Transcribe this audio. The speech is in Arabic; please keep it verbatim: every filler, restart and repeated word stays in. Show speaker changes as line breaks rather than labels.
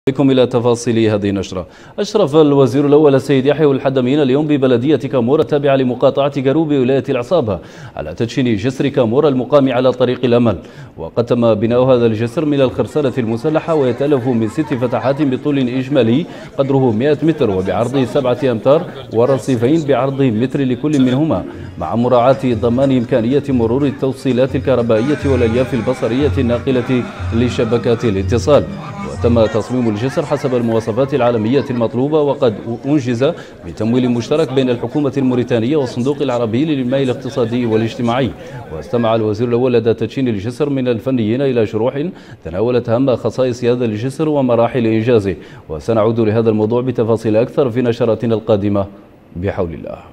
بكم إلى تفاصيل هذه النشرة. أشرف الوزير الأول السيد يحيى الحدمين اليوم ببلدية كامورة التابعة لمقاطعة جروب ولاية العصابة على تدشين جسر كامورة المقام على طريق الأمل، وقد تم بناء هذا الجسر من الخرسانة المسلحة ويتألف من ست فتحات بطول إجمالي قدره مئة متر وبعرض سبعة أمتار ورصيفين بعرض متر لكل منهما، مع مراعاة ضمان إمكانية مرور التوصيلات الكهربائية والألياف البصرية الناقلة لشبكات الاتصال. وتم تصميم الجسر حسب المواصفات العالمية المطلوبة، وقد أنجز بتمويل مشترك بين الحكومة الموريتانية والصندوق العربي للإنماء الاقتصادي والاجتماعي. واستمع الوزير الأول لدى تدشين الجسر من الفنيين إلى شروح تناولت أهم خصائص هذا الجسر ومراحل إنجازه، وسنعود لهذا الموضوع بتفاصيل أكثر في نشراتنا القادمة بحول الله.